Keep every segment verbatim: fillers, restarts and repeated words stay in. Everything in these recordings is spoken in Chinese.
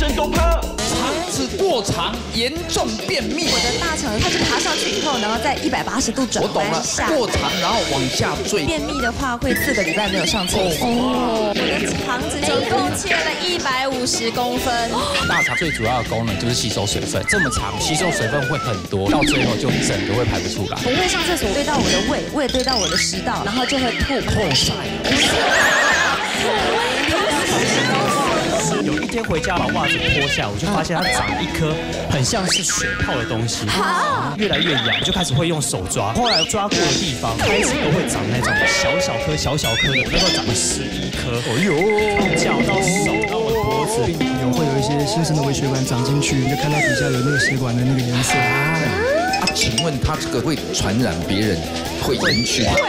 生都怕。 肠子过长，严重便秘。 我的大肠它是爬上去以后，然后再一百八十度转我懂了，过长然后往下坠。 便秘的话会四个礼拜没有上厕所。哦，我的肠子总共切了一百五十公分。 大肠最主要的功能就是吸收水分，这么长吸收水分会很多，到最后就整个会排不出来。 我会上厕所对到我的胃，胃对到我的食道，然后就会吐透晒。有一天回家把袜子脱下，我就发现它长一颗很像是水泡的东西，越来越痒，就开始会用手抓。后来抓过的地方开始都会长那种小小颗、小小颗的，那时候长了十一颗。哎呦，从脚到手到我的脖子， 有会有一些新生的微血管长进去，你就看到底下有那个血管的那个颜色。 啊，请问他这个会传染别人，会延续吗？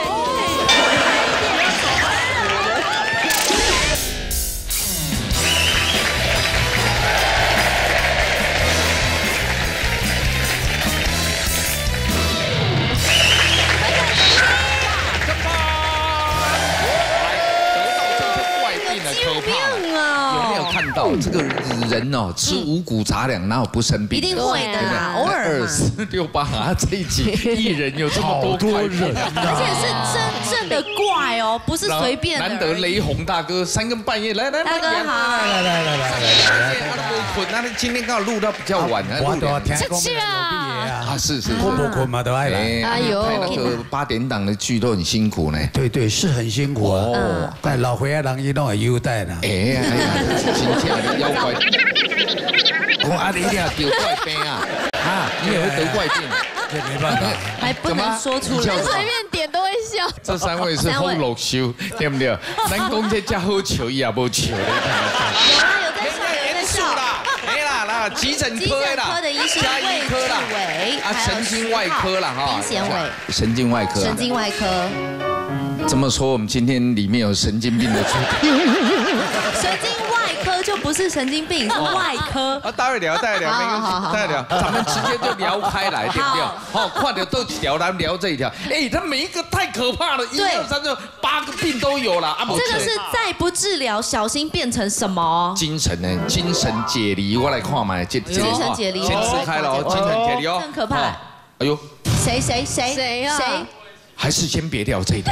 看到这个人哦，吃五谷杂粮哪有不生病？ 一定会的啦，偶尔二四六八啊，这一集艺人有这么多多人， 而且是真正的怪哦，不是随便的。 难得雷洪大哥三更半夜来来， 大哥好， 来来来来来来，他都不困，那今天刚好录到比较晚， 我都听讲是啊， 啊是是， 我不困嘛都爱来。 哎呦， 拍那个八点档的剧都很辛苦呢。 对对，是很辛苦哦，但老岁仔人伊拢会优待啦。 哎呀，真正妖怪。我阿你一定要得怪病啊！啊，你也会得怪病， 这没办法， 还不能说出来，随便点都会笑。 这三位是风乐修，对不对？咱讲这家好笑，伊也无笑的。 有啊，有在笑，有在笑啦，没啦啦，急诊科啦， 的医生加医科啦，啊，神经外科啦哈， 丁贤伟， 神经外科， 神经外科。 这么说，我们今天里面有神经病的出现。 神经外科就不是神经病，是外科。 啊，待会聊，待会聊，没关系，待会聊，咱们直接就聊开来，对不对？好，看到都几条，咱们聊这一条。哎，他每一个太可怕了，一二三四八个病都有了啊！ 这个是再不治疗，小心变成什么？ 精神呢？精神解离，我来看嘛，精精神解离， 先吃开了哦，精神解离哦， 更可怕。 哎呦， 谁谁谁谁呀？谁？ 还是先别聊这一条。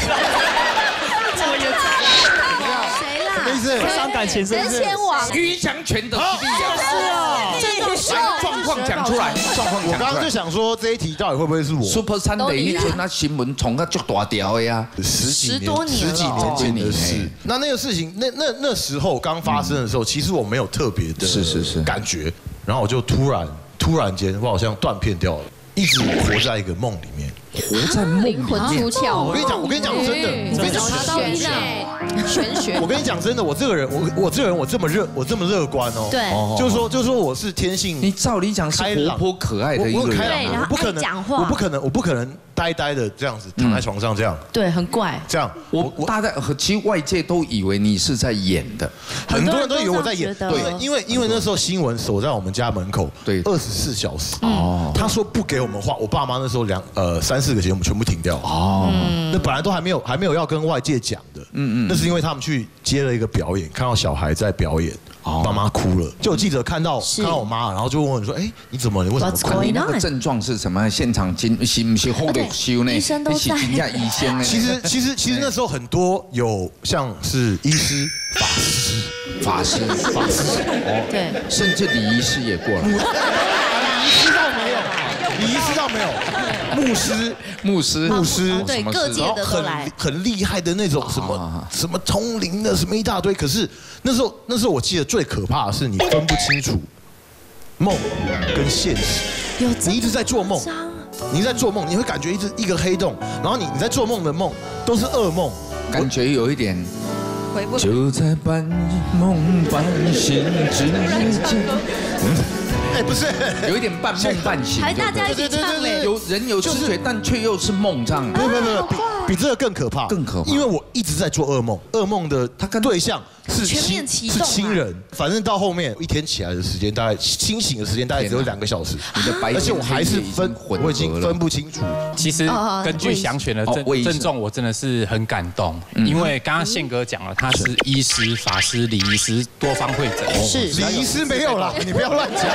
谁啦？ 什么意思？ 伤感情是不是？ 人前网于强权的实力啊！ 是哦， 这种是状况讲出来，状况我刚刚就想说这一题到底会不会是我 ？Super Sunday 一天那新闻从那就大条的呀， 十几十多年十几年前的事。那那个事情，那那那时候刚发生的时候，其实我没有特别的是是是感觉，然后我就突然突然间，我好像断片掉了，一直活在一个梦里面。 活在梦里面， 出窍。 我跟你讲，我跟你讲真的， 这种玄学，玄学。 我跟你讲真的，我这个人，我我这个人，我这么热，我这么乐观哦。 对， 就是说，就是说，我是天性。 你照理讲是活泼可爱的一个人， 对，然后爱讲话， 我不可能，我不可能呆呆的这样子躺在床上这样。 对，很怪。 这样， 我我大家其实外界都以为你是在演的， 很多人都以为我在演。 对， 因为因为那时候新闻守在我们家门口，对，二十四小时。哦，他说不给我们画，我爸妈那时候两呃三四个节目全部停掉。哦，那本来都还没有还没有要跟外界讲的。嗯嗯，那是因为他们去接了一个表演，看到小孩在表演，妈妈哭了，就有记者看到看到我妈，然后就问我说：“哎，你怎么？你为什么哭？ 你那个症状是什么？现场经是不是后头修呢？ 医生都在。 医生呢？ 其实其实其实那时候很多有像是医师、法师、 法师、 法师， 哦，对， 甚至李医师也过来。 李医师倒没有，李医师倒没有。”牧师、 牧师、 牧师， 对各界的都来， 很很厉害的那种什么什么通灵的什么一大堆。可是那时候那时候我记得最可怕的是你分不清楚梦跟现实。 有你一直在做梦，你在做梦，你会感觉一直一个黑洞，然后你你在做梦的梦都是噩梦， 感觉有一点。就在半梦半醒之间。 哎，不是， 有一点半梦半醒， 还大家一起唱嘞， 有人有知觉，但却又是梦这样。 不不不，比比这个更可怕， 更可怕， 因为我一直在做噩梦，噩梦的他跟对象是全面启动是亲人，反正到后面一天起来的时间大概清醒的时间大概只有两个小时， 你的白而且我还是分我已经分不清楚。 其实根据祥全的症症状，我真的是很感动，因为刚刚宪哥讲了，他是医师、法师、礼仪师多方会诊， 是礼仪师没有啦，你不要乱讲。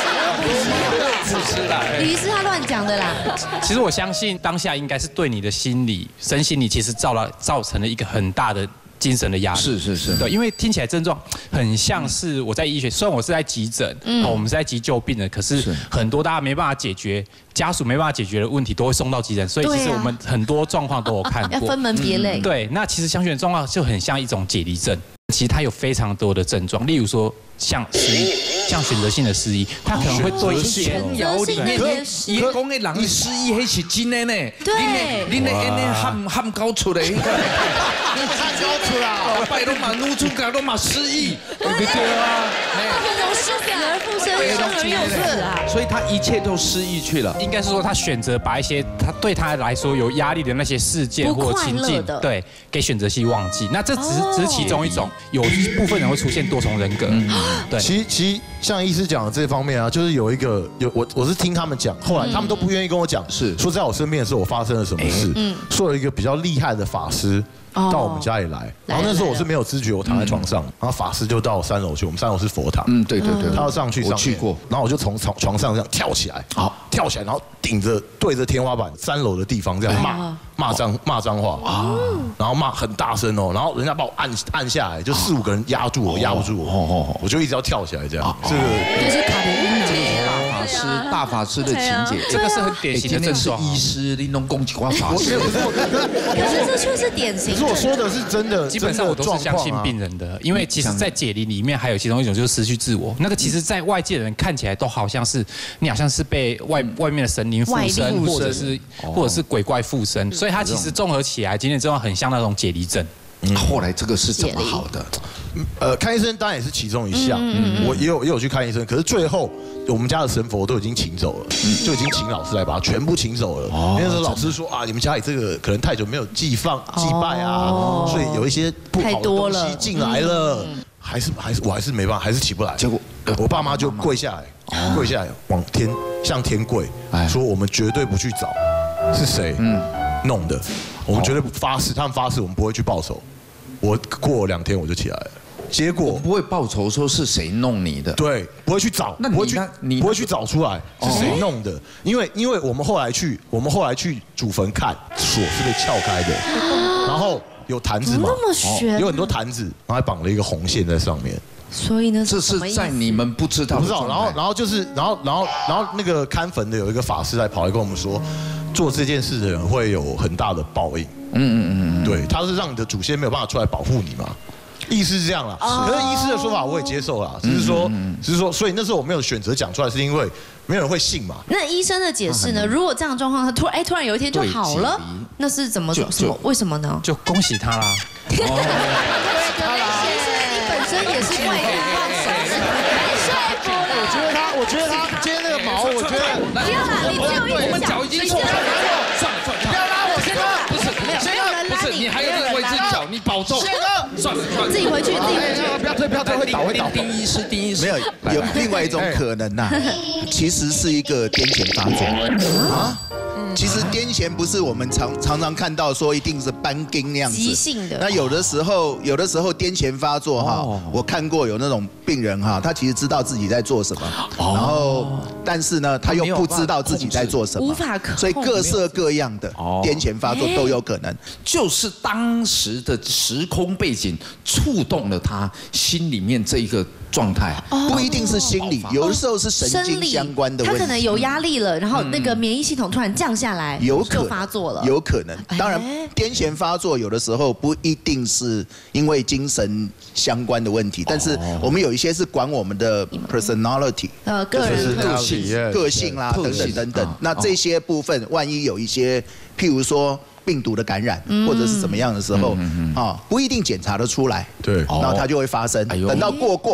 李医师他乱讲的啦。 其实我相信当下应该是对你的心理、身心理其实造了造成了一个很大的精神的压力。 是是是， 对，因为听起来症状很像是我在医学，虽然我是在急诊，嗯，我们是在急救病人，可是很多大家没办法解决，家属没办法解决的问题都会送到急诊，所以其实我们很多状况都有看过， 要分门别类。 对，那其实祥全的状况就很像一种解离症，其实它有非常多的症状，例如说像失忆，像选择性的失忆，它可能会对一些琼瑶里面，伊讲的人失忆，迄是真的呢。 对， 恁的恁的喊喊高出的，你喊高出啦，拜拢嘛怒出家拢嘛失忆，对啊， 那种失而复生，生而又死啊。 所以他一切都失忆去了。 应该是说他选择把一些他对他来说有压力的那些事件或情境，对，给选择性忘记。那这只是只是其中一种，有一部分人会出现多重人格。对， 其其实像医师讲的这方面啊，就是有一个有我我是听他们讲，后来他们都不愿意跟我讲，是说在我身边的时候我发生了什么事，嗯，说有一个比较厉害的法师到我们家里来，然后那时候我是没有知觉，我躺在床上，然后法师就到三楼去，我们三楼是佛堂， 嗯，对对对， 他要上去，我去过，然后我就从床床上这样跳起来，好，跳起来，然后顶着对着天花板三楼的地方这样骂骂脏骂脏话啊，然后骂很大声哦，然后人家把我按按下来，就四五个人压住我，压不住我，我就一直要跳起来这样，这个这是卡德琳娜。 法师大法师的情节， 这个是很典型的症状。 医师，你弄攻击qua法师， 可是这却是典型。 可是我说的是真的， 基本上我都是相信病人的，因为其实，在解离里面还有其中一种就是失去自我。那个其实，在外界的人看起来都好像是你好像是被外外面的神灵附身，或者是或者是鬼怪附身，所以它其实综合起来，今天症状很像那种解离症。 后来这个是怎么好的？ 呃，看医生当然也是其中一项，我也有也有去看医生，可是最后我们家的神佛都已经请走了，就已经请老师来把它全部请走了。那时候老师说啊，你们家里这个可能太久没有祭放祭拜啊，所以有一些不好的东西进来了，还是还是我还是没办法，还是起不来。结果我爸妈就跪下来，跪下来往天向天跪，说我们绝对不去找是谁弄的，我们绝对不发誓，他们发誓我们不会去报仇。我过两天我就起来了，结果不会报仇，说是谁弄你的？ 对，不会去找， 那不会去， 你不会去找出来是谁弄的，因为因为我们后来去，我们后来去祖坟看，锁是被撬开的，然后有坛子嘛， 那么悬， 有很多坛子，然后还绑了一个红线在上面。 所以呢， 这是在你们不知道， 不知道。然后，然后就是，然后，然后，然后那个看坟的有一个法师来跑来跟我们说，做这件事的人会有很大的报应。嗯嗯嗯，对，他是让你的祖先没有办法出来保护你嘛，意思是这样啦。可是医师的说法我也接受啦，只是说，只是说，所以那时候我没有选择讲出来，是因为没有人会信嘛。 那医生的解释呢？如果这样的状况，他突然哎突然有一天就好了，那是怎么什么？为什么呢？ 就恭喜他啦。 本身也是外力放手， 我觉得他，我觉得他今天那个毛，我觉得不要啦，你只有一只脚， 已经错了，算了算了，不要拉我，先哥，不是，先哥，不是，你还有另外一只脚，你保重，先哥，算了算了， 自己回去，自己回去， 不要推，不要推，会倒，会倒。 丁医师，丁医师， 没有，有另外一种可能呐，其实是一个癫痫发作啊。其实癫痫不是我们常常常看到说一定是斑根那样子， 急性的。 那有的时候，有的时候癫痫发作哈，我看过有那种病人哈，他其实知道自己在做什么，然后但是呢，他又不知道自己在做什么， 无法控制， 所以各色各样的癫痫发作都有可能。 就是当时的时空背景触动了他心里面这一个状态， 不一定是心理，有的时候是神经相关的问题。 他可能有压力了，然后那个免疫系统突然降下来， 有可能发作了， 有可能。当然，癫痫发作有的时候不一定是因为精神相关的问题，但是我们有一些是管我们的 personality， 呃，个人个性、个性啦等等等等。那这些部分，万一有一些，譬如说病毒的感染或者是怎么样的时候，啊，不一定检查得出来， 对， 然后它就会发生。等到过过了。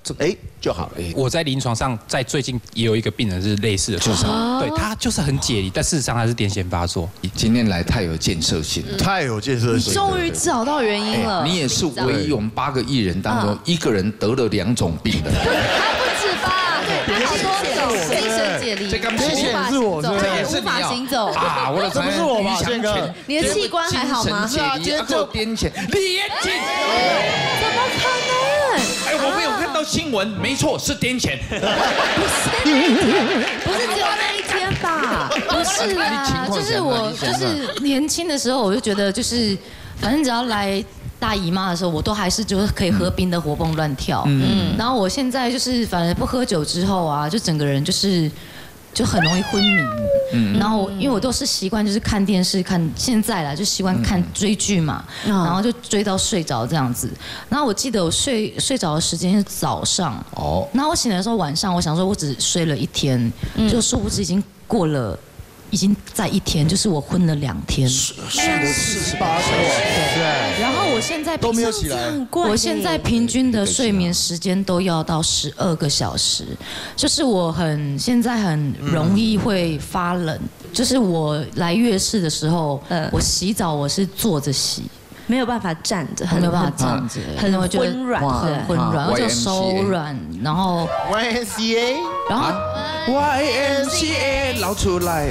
哎就好了。 我在临床上，在最近也有一个病人是类似的状况，对他就是很解离，但事实上他是癫痫发作。 今天来太有建设性， 太有建设性， 终于找到原因了。 你也是唯一我们八个艺人当中一个人得了两种病的。 还不止吧？对，他说精神解离， 这刚癫痫是我， 这也是无法行走啊！我的这不是我吧？宪哥， 你的器官还好吗？ 是啊，今天就癫痫，连痫， 怎么可能？ 哎，我没有看到新闻，没错，是癫痫。 不是，不是只有那一天吧？ 不是啊，就是我就是年轻的时候，我就觉得就是反正只要来大姨妈的时候，我都还是就是可以喝冰的活蹦乱跳。嗯，然后我现在就是反正不喝酒之后啊，就整个人就是就很容易昏迷。嗯，然后因为我都是习惯就是看电视看，现在啦就习惯看追剧嘛，然后就追到睡着这样子。然后我记得我睡睡着的时间是早上。哦。然后我醒来的时候晚上，我想说我只睡了一天，就殊不知已经过了。已经在一天，就是我昏了两天， 睡了四十八小时， 对。然后我现在都没有起来， 我现在平均的睡眠时间都要到十二个小时，就是我很现在很容易会发冷，就是我来月事的时候，我洗澡我是坐着洗。 没有办法站着， 没有办法站着， 很昏软， 很昏软，而且手软，然后 Y M C A， 然后 Y M C A 捞出来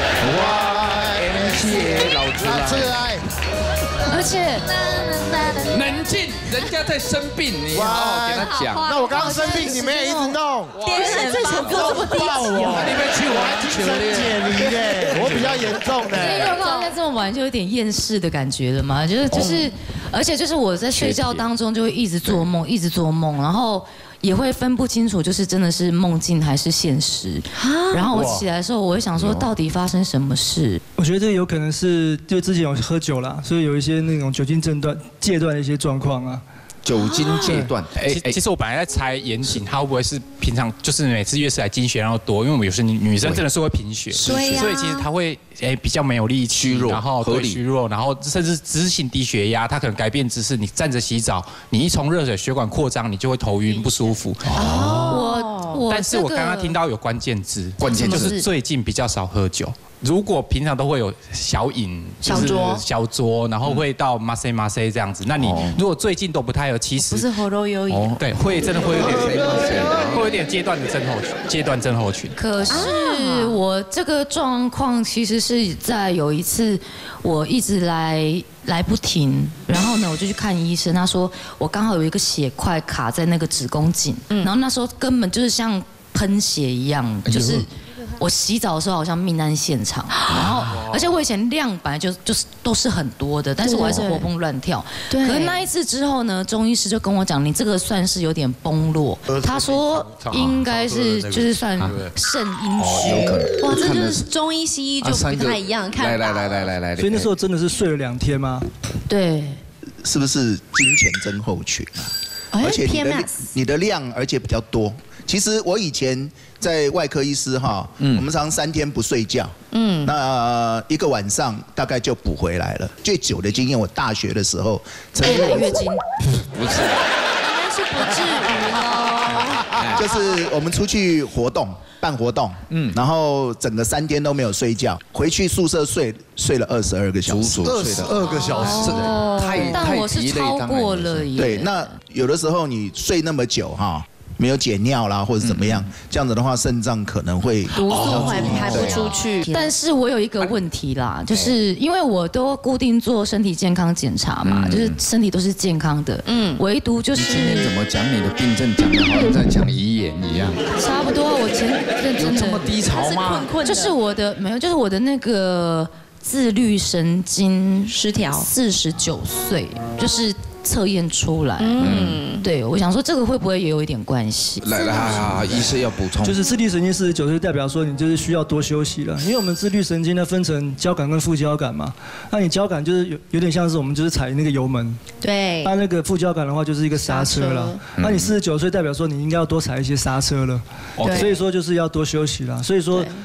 ，Y M C A 捞出来， 而且冷静，人家在生病，你好好跟他讲。 那我刚刚生病，你们也一直弄， 癫痫这首歌这么低级， 你们去玩精神解离的，我比较严重的。 所以如果在这么晚就有点厌世的感觉了嘛，就是就是，而且就是我在睡觉当中就会一直做梦，一直做梦，然后也会分不清楚，就是真的是梦境还是现实。然后我起来的时候，我会想说，到底发生什么事？ 我觉得这有可能是就之前有喝酒啦，所以有一些那种酒精症断戒断的一些状况啊。 酒精戒断， 哎，其实我本来在猜严谨，他会不会是平常就是每次月事来经血量多，因为我们有些女生真的是会贫血，所以其实她会哎比较没有力气，虚弱，然后对虚弱，然后甚至执行低血压，她可能改变姿势，你站着洗澡，你一冲热水，血管扩张，你就会头晕不舒服。哦，我但是我刚刚听到有关键字， 关键就是最近比较少喝酒。如果平常都会有小饮， 小酌， 小酌，然后会到马塞马塞这样子，那你如果最近都不太有，其实不是喉咙有瘾， 对，会真的会有点，会有点阶段的症候群，阶段症候群。 可是我这个状况其实是在有一次，我一直来来不停，然后呢我就去看医生，他说我刚好有一个血块卡在那个子宫颈，然后那时候根本就是像喷血一样，就是。我洗澡的时候好像命案现场，然后而且我以前量本来就就是都是很多的，但是我还是活蹦乱跳。可是那一次之后呢，中医师就跟我讲，你这个算是有点崩落。他说应该是就是算肾阴虚。 哇，这就是中医西医就不太一样看法。 来来来来来来， 所以那时候真的是睡了两天吗？ 对， 是不是金钱症候群啊？而且你的你的量而且比较多。其实我以前在外科医师哈，嗯，我们常三天不睡觉，嗯，那一个晚上大概就补回来了。最久的经验，我大学的时候， 月来月经， 不是， 应该是不至于喽。 就是我们出去活动，办活动，嗯，然后整个三天都没有睡觉，回去宿舍睡睡了二十二个小时， 二十二个小时， 太但我是超过了耶。 对，那有的时候你睡那么久哈。没有解尿啦，或者怎么样，这样子的话，肾脏可能会毒素排排不出去。 但是我有一个问题啦，就是因为我都固定做身体健康检查嘛，就是身体都是健康的，嗯，唯独就是。 你今天怎么讲你的病症讲的好像在讲遗言一样？ 差不多，我前阵真的这么低潮吗？ 就是我的没有，就是我的那个自律神经失调， 四十九岁就是。测验出来，嗯，对，我想说这个会不会也有一点关系？ 来来，好好，医生要补充， 就是自律神经四十九岁，代表说你就是需要多休息了，因为我们自律神经呢分成交感跟副交感嘛，那你交感就是有有点像是我们就是踩那个油门， 对， 那那个副交感的话就是一个刹车了，那你四十九岁代表说你应该要多踩一些刹车了，所以说就是要多休息了，所以说。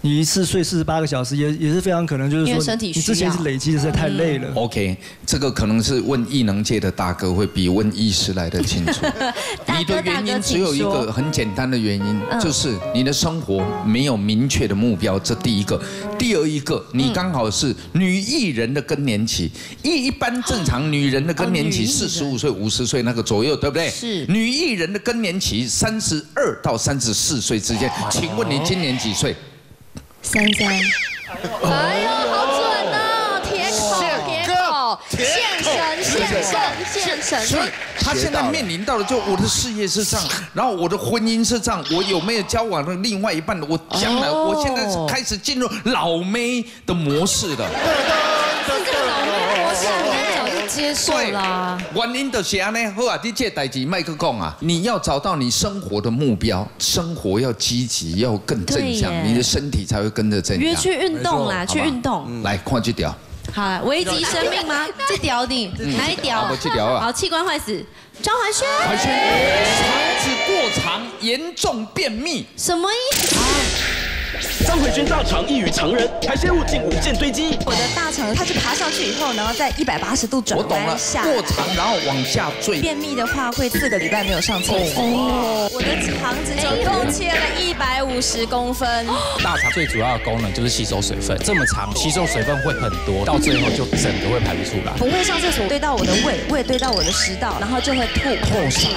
你一次睡四十八个小时，也也是非常可能就是说你之前是累积的实在太累了。 OK， 这个可能是问艺能界的大哥会比问医师来的清楚。你的原因只有一个很简单的原因，就是你的生活没有明确的目标，这第一个。第二一个，你刚好是女艺人的更年期，一一般正常女人的更年期四十五岁、五十岁那个左右，对不对？ 是。 女艺人的更年期三十二到三十四岁之间，请问你今年几岁？ 三三。哎呦，好准哦！铁口，铁口，现神，现神，现神。 他现在面临到的就我的事业是这样，然后我的婚姻是这样，我有没有交往的另外一半？我将来，我现在是开始进入老妹的模式了。 这个老妹模式，你早就接受啦。 原因就是安尼，好啊，你这代志麦克讲啊，你要找到你生活的目标，生活要积极，要更正向，你的身体才会跟着正向。 约去运动啦，去运动。 来看这条。 好，危及生命吗？这屌你哪一屌？ 这条啊。 好，器官坏死。张环轩。 环轩，肠子过长，严重便秘。 什么意思？ 张慧娟大肠异于常人，排泄物竟无限堆积。 我的大肠它是爬上去以后，然后再一百八十度转弯下来。 过长，然后往下坠。 便秘的话会四个礼拜没有上厕所。哦，我的肠子总共切了一百五十公分。 大肠最主要的功能就是吸收水分，这么长吸收水分会很多，到最后就整个会排不出来。 不会上厕所对到我的胃，胃对到我的食道，然后就会吐。 吐晒。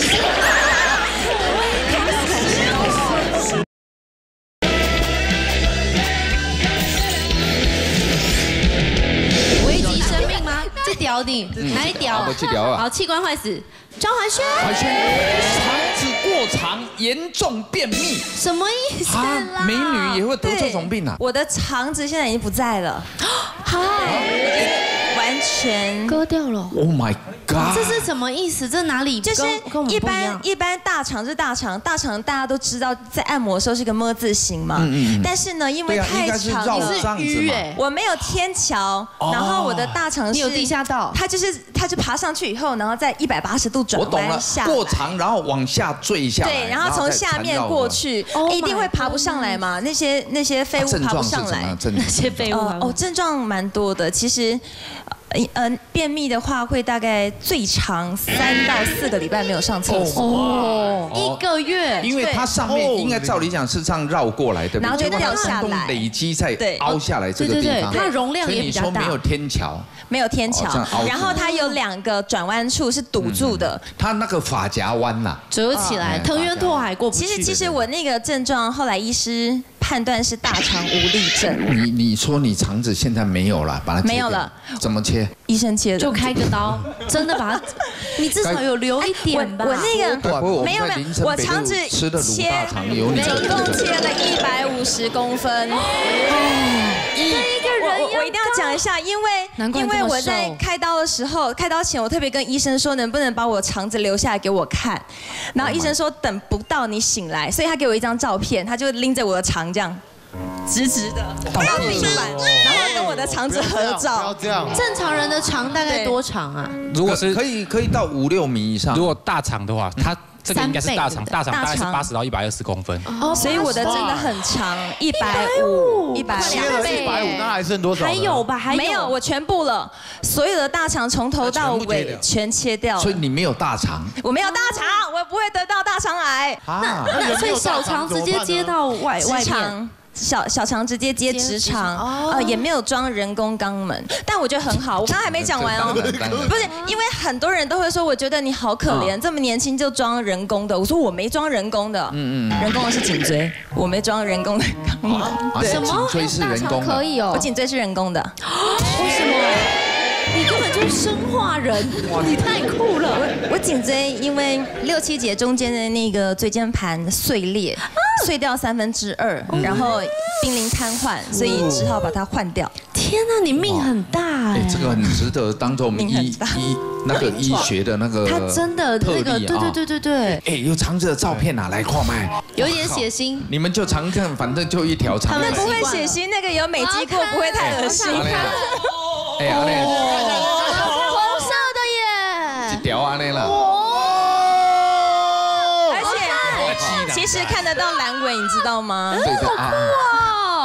这屌你哪一屌？ 我去屌啊！ 好，器官坏死。张环轩。 环轩，肠子过长，严重便秘。 什么意思啦？ 美女也会得这种病啊？ 我的肠子现在已经不在了。好，完全割掉了。 Oh my god！ 这是什么意思？这哪里就是一般一般大肠是大肠，大肠大家都知道在按摩的时候是个么字形嘛。嗯嗯。但是呢，因为太长， 你是淤哎，我没有天桥，然后我的大肠是有地下道，它就是它就爬上去以后，然后再一百八十度转弯下来。 过长，然后往下坠下来。 对，然后从下面过去，一定会爬不上来嘛？那些那些废物爬不上来， 那些废物哦，症状蛮多的，其实。呃，便秘的话会大概最长三到四个礼拜没有上厕所哦，一个月， 因为它上面应该照理讲是这样绕过来的， 然后就掉下来， 累积在凹下来这个地方， 它容量也比较大。 所以你说没有天桥， 没有天桥，然后它有两个转弯处是堵住的， 它那个发夹弯呐， 折起来，藤原拓海过不去。 其实其实我那个症状后来医师判断是大肠无力症。 你你说你肠子现在没有了，把它没有了， 怎么切？ 医生切的， 就开个刀，真的把它，你至少有留一点吧。 我那个没有没有，我肠子吃的卤大肠有你， 总共切了一百五十公分。 一个人， 我我一定要讲一下，因为因为我在开刀的时候，开刀前我特别跟医生说，能不能把我肠子留下来给我看，然后医生说等不到你醒来，所以他给我一张照片，他就拎着我的肠这样。直直的到地板，然后跟我的肠子合照。 正常人的肠大概多长啊？ 如果是可以可以到五六米以上。 如果大肠的话，它这个应该是大肠，大肠大概是八十到一百二十公分。 哦，所以我的真的很长，一百五，一百切了一百五，那还剩多少？ 还有吧？还有没有？我全部了，所有的大肠从头到尾全切掉了。 所以你没有大肠？ 我没有大肠，我也不会得到大肠癌。 那那所以小肠直接接到外外面。 小小肠直接接直肠，呃，也没有装人工肛门，但我觉得很好。我刚刚还没讲完哦，不是，因为很多人都会说，我觉得你好可怜，这么年轻就装人工的。我说我没装人工的，嗯嗯，人工的是颈椎，我没装人工的肛门。 什么？颈椎是人工的？ 可以哦， 我颈椎是人工的。 为什么？你根本就是生化人，你太酷了。 我我颈椎因为六七节中间的那个椎间盘碎裂，碎掉三分之二，然后濒临瘫痪，所以只好把它换掉。 天哪，你命很大哎！ 这个很值得当做我们医医那个医学的那个他真的那个对对对对对。 哎，有肠子的照片拿来看麦， 有点血腥。 你们就常看，反正就一条肠。 他们不会血腥，那个有美肌过，不会太恶心。 哎呀，那红色的耶， 一条安尼啦。 而且其实看得到阑尾，你知道吗？ 对对啊。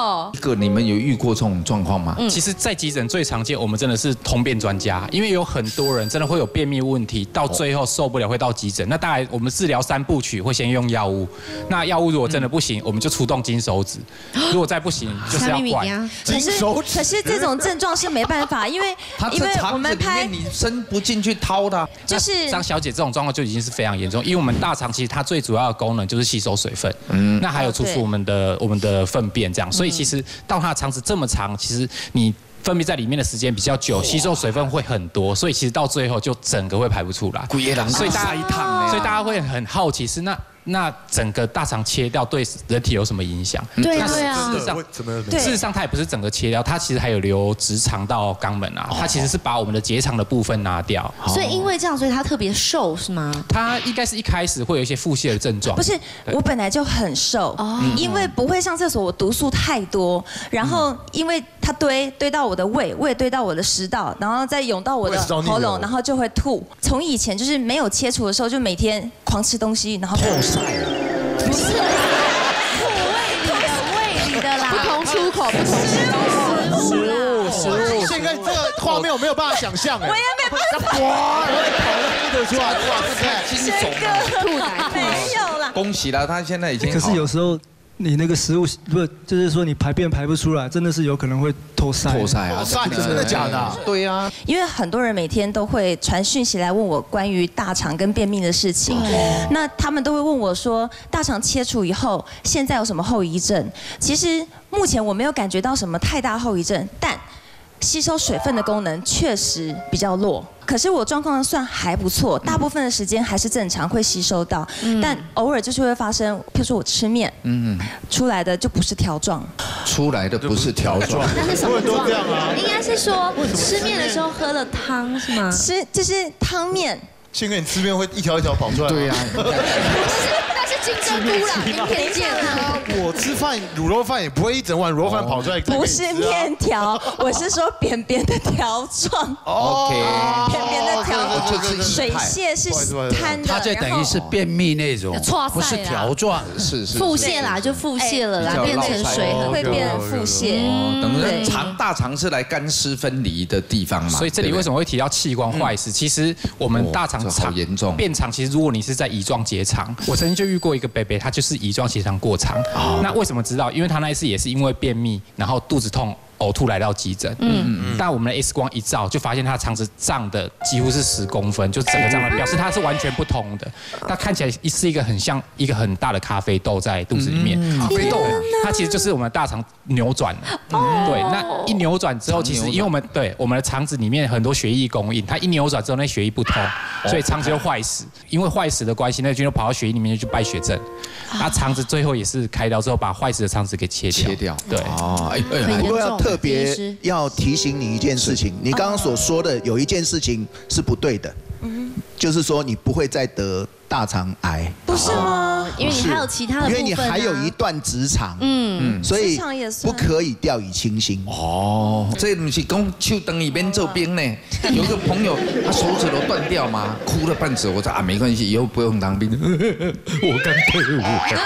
哦。 一个你们有遇过这种状况吗？ 其实，在急诊最常见，我们真的是通便专家，因为有很多人真的会有便秘问题，到最后受不了会到急诊。那大概我们治疗三部曲，会先用药物。那药物如果真的不行，我们就出动金手指；如果再不行，就是要灌。 可是可是这种症状是没办法，因为因为我们拍你伸不进去掏的， 就是张小姐这种状况就已经是非常严重，因为我们大肠其实它最主要的功能就是吸收水分，嗯，那还有出出我们的我们的粪便这样，所以其实到它的肠子这么长，其实你分泌在里面的时间比较久，吸收水分会很多，所以其实到最后就整个会排不出来。所以大家所以大家会很好奇是那。那整个大肠切掉对人体有什么影响？ 对啊，对啊。事实上，事实上它也不是整个切掉，它其实还有留直肠到肛门啊。它其实是把我们的结肠的部分拿掉。 所以因为这样，所以它特别瘦是吗？ 它应该是一开始会有一些腹泻的症状。 不是，我本来就很瘦，因为不会上厕所，我毒素太多，然后因为它堆堆到我的胃，胃堆到我的食道，然后再涌到我的喉咙，然后就会吐。从以前就是没有切除的时候，就每天狂吃东西，然后。 不是，吐胃里的胃里的啦，不同出口，不同食物啦，食物。现在这个画面我没有办法想象哎， 我也没办法。 哇，然后跑了一堆出来，哇，这太惊悚了， 吐奶没有啦。 恭喜了，他现在已经。 可是有时候。你那个食物不就是说你排便排不出来，真的是有可能会透塞。 透塞啊， 真的假的？ 对呀。 因为很多人每天都会传讯息来问我关于大肠跟便秘的事情，那他们都会问我说，大肠切除以后现在有什么后遗症？其实目前我没有感觉到什么太大后遗症，但吸收水分的功能确实比较弱。可是我状况算还不错，大部分的时间还是正常会吸收到，但偶尔就是会发生，譬如说我吃面，嗯，出来的就不是条状， 出来的不是条状， 那是什么状？应该是说吃面的时候喝了汤是吗？ 吃就是汤面。 幸亏你吃面会一条一条跑出来。 对呀。 那是金针菇啦，跟偏见啊。 我吃饭卤肉饭也不会一整碗卤肉饭跑出来。 不是面条，我是说扁扁的条状。 OK。 扁扁的条，水泻是摊的。 它就等于是便秘那种，不是条状。 是是。 腹泻啦，就腹泻了啦，变成水会变腹泻。 等于肠大肠是来干湿分离的地方嘛。 所以这里为什么会提到器官坏死？其实我们大肠好严重， 变长。其实如果你是在乙状结肠，我曾经就遇过一个伯伯，他就是乙状结肠过长。那为什么知道？因为他那一次也是因为便秘，然后肚子痛。呕吐来到急诊，嗯嗯，但我们的 X 光一照，就发现他的肠子胀的几乎是十公分，就整个胀的，表示它是完全不通的。它看起来是一个很像一个很大的咖啡豆在肚子里面， 咖啡豆， 它其实就是我们的大肠扭转了。对，那一扭转之后，其实因为我们对我们的肠子里面很多血液供应，它一扭转之后，那血液不通，所以肠子就坏死。因为坏死的关系，那菌就跑到血液里面去败血症。那肠子最后也是开刀之后，把坏死的肠子给切掉。 切掉， 对， 哦，哎哎。特别要提醒你一件事情，你刚刚所说的有一件事情是不对的，就是说你不会再得大肠癌， 不是吗？ 因为你还有其他的部分， 因为你还有一段直肠，嗯，所以不可以掉以轻心。 哦，这不是讲手等一边做兵呢？有个朋友他手指头断掉嘛，哭了半死，我说啊没关系，以后不用当兵，我刚退伍。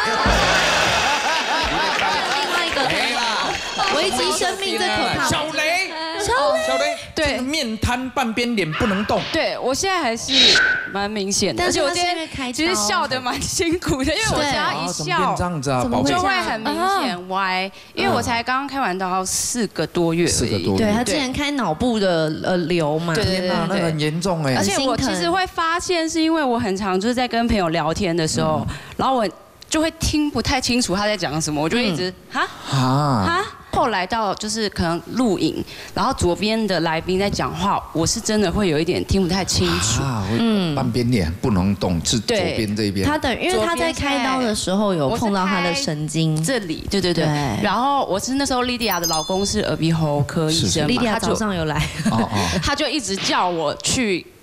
危及生命最可怕。 小雷， 小雷， 小雷， 对， 面瘫半边脸不能动。 对我现在还是蛮明显的， 但是我今天其实笑得蛮辛苦的，因为我只要一笑， 这样子啊，宝贝， 就会很明显歪。因为我才刚刚开完刀四个多月， 四个多月， 对他之前开脑部的呃瘤嘛， 对对对， 那很严重哎。 而且我其实会发现，是因为我很常就是在跟朋友聊天的时候，然后我就会听不太清楚他在讲什么，我就一直哈哈。后来到就是可能录影，然后左边的来宾在讲话，我是真的会有一点听不太清楚。 啊，嗯，半边脸不能动，是左边这边。 他的，因为他在开刀的时候有碰到他的神经这里，对对对。然后我是那时候莉迪亚的老公是耳鼻喉科医生嘛， 莉迪亚早上有来， 他就一直叫我去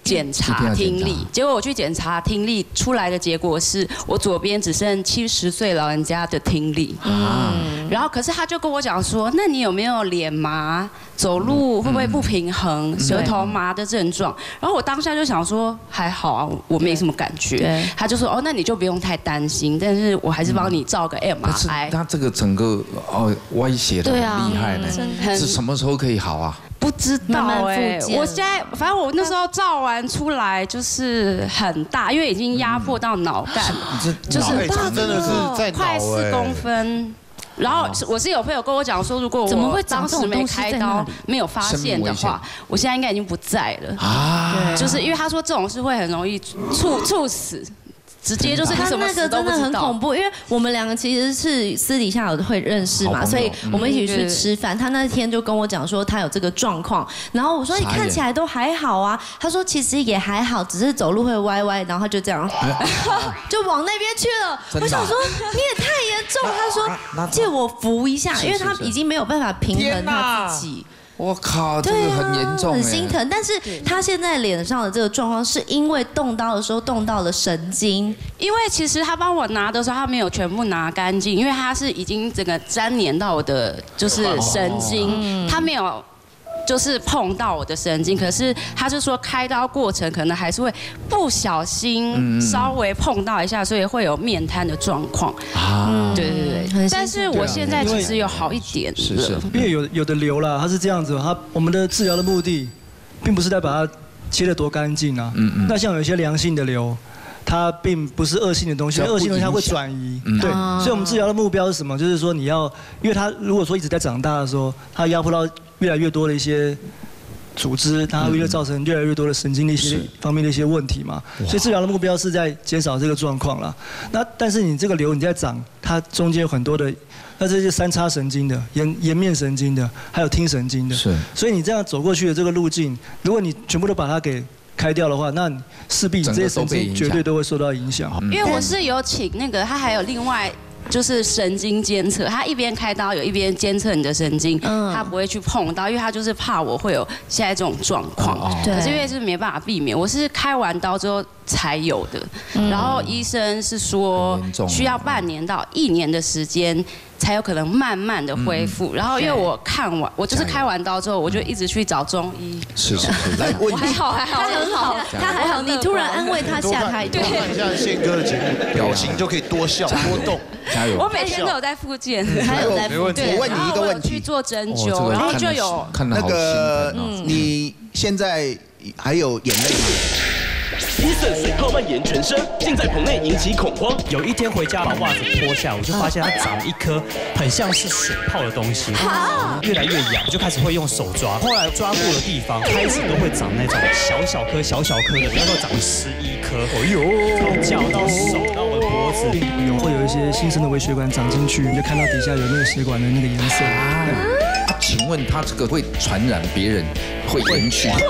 检查听力，结果我去检查听力出来的结果是我左边只剩七十岁老人家的听力。嗯，然后可是他就跟我讲说，那你有没有脸麻、走路会不会不平衡、舌头麻的症状？然后我当下就想说还好啊，我没什么感觉。他就说哦，那你就不用太担心，但是我还是帮你照个 M R I。 他这个整个哦歪斜的很厉害呢，是什么时候可以好啊？ 不知道哎，我现在反正我那时候照完出来就是很大，因为已经压迫到脑干，就是真的是在快四公分。然后我是有朋友跟我讲说，如果我当时没开刀、没有发现的话，我现在应该已经不在了。啊，对，就是因为他说这种是会很容易猝猝死。直接就是他那个真的很恐怖，因为我们两个其实是私底下有会认识嘛，所以我们一起去吃饭。他那天就跟我讲说他有这个状况，然后我说你看起来都还好啊，他说其实也还好，只是走路会歪歪，然后他就这样就往那边去了。我想说你也太严重，他说借我扶一下，因为他已经没有办法平衡他自己。 我靠，这个很严重， 很心疼。但是他现在脸上的这个状况，是因为动刀的时候动到了神经。 因为其实他帮我拿的时候，他没有全部拿干净，因为他是已经整个粘连到我的就是神经，他没有。就是碰到我的神经，可是他是说开刀过程可能还是会不小心稍微碰到一下，所以会有面瘫的状况。啊，对对对。但是我现在其实有好一点了， 是是，因为有有的瘤啦，它是这样子，它我们的治疗的目的，并不是在把它切得多干净啊。嗯嗯。那像有一些良性的瘤。它并不是恶性的东西，恶性的东西它会转移，对，所以我们治疗的目标是什么？就是说你要，因为它如果说一直在长大的时候，它压迫到越来越多的一些组织，它会造成越来越多的神经的一些方面的一些问题嘛。所以治疗的目标是在减少这个状况啦。那但是你这个瘤你在长，它中间有很多的，那这些三叉神经的、颜颜面神经的，还有听神经的，是。所以你这样走过去的这个路径，如果你全部都把它给开掉的话，那势必这些神经绝对都会受到影响。 因为我是有请那个，他还有另外就是神经监测，他一边开刀有一边监测你的神经，他不会去碰到，因为他就是怕我会有现在这种状况。可是因为是没办法避免，我是开完刀之后才有的。然后医生是说需要半年到一年的时间。才有可能慢慢的恢复，然后因为我看完，我就是开完刀之后，我就一直去找中医。 是是是，来问还好还好， 他很好，他还好，你突然安慰他下台。 多看一下宪哥的节目，表情就可以多笑多动。 加油！ 我每天都有在复健， 还有在复健。我问你一个问题， 去做针灸，然后就有那个，你现在还有眼泪吗？ 伊森水泡蔓延全身，竟在棚内引起恐慌。 有一天回家把袜子脱下，我就发现它长了一颗很像是水泡的东西，越来越痒，我就开始会用手抓。后来抓过的地方开始都会长那种小小颗、小小颗的，那时候长了十一颗。哎呦，从脚到手到我的脖子， 有会有一些新生的微血管长进去，你就看到底下有那个血管的那个颜色。啊， 请问它这个会传染别人，会延续？会。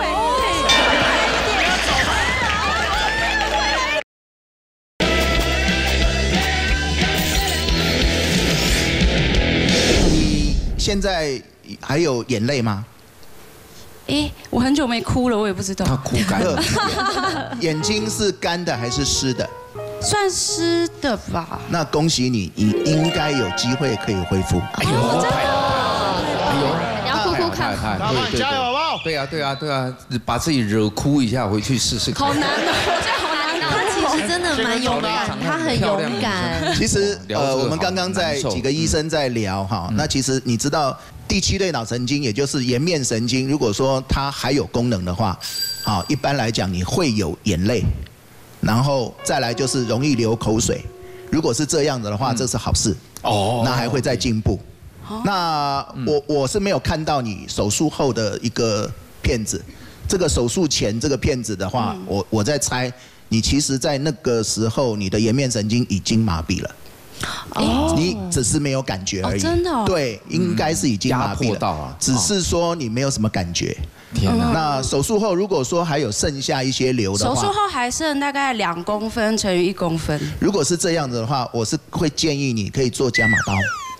现在还有眼泪吗？ 哎，我很久没哭了，我也不知道。 他哭干了。 眼睛是干的还是湿的？ 算湿的吧。 那恭喜你，你应该有机会可以恢复。 哎呦，哎呦， 你要哭哭看。 对，加油好不好？ 对啊，对啊，对啊，把自己惹哭一下，回去试试看。 好难哦，我觉得好难哦。 他其实真的蛮勇敢，他很勇敢。 其实呃，我们刚刚在几个医生在聊哈，那其实你知道第七类脑神经，也就是颜面神经，如果说它还有功能的话，好，一般来讲你会有眼泪，然后再来就是容易流口水。如果是这样子的话，这是好事哦，那还会再进步。那我我是没有看到你手术后的一个片子，这个手术前这个片子的话，我我在猜。你其实，在那个时候，你的颜面神经已经麻痹了，哦，你只是没有感觉而已。 真的？ 对，应该是已经麻痹了，只是说你没有什么感觉。天哪！那手术后，如果说还有剩下一些瘤的话， 手术后还剩大概两公分乘以一公分。 如果是这样子的话，我是会建议你可以做伽马刀。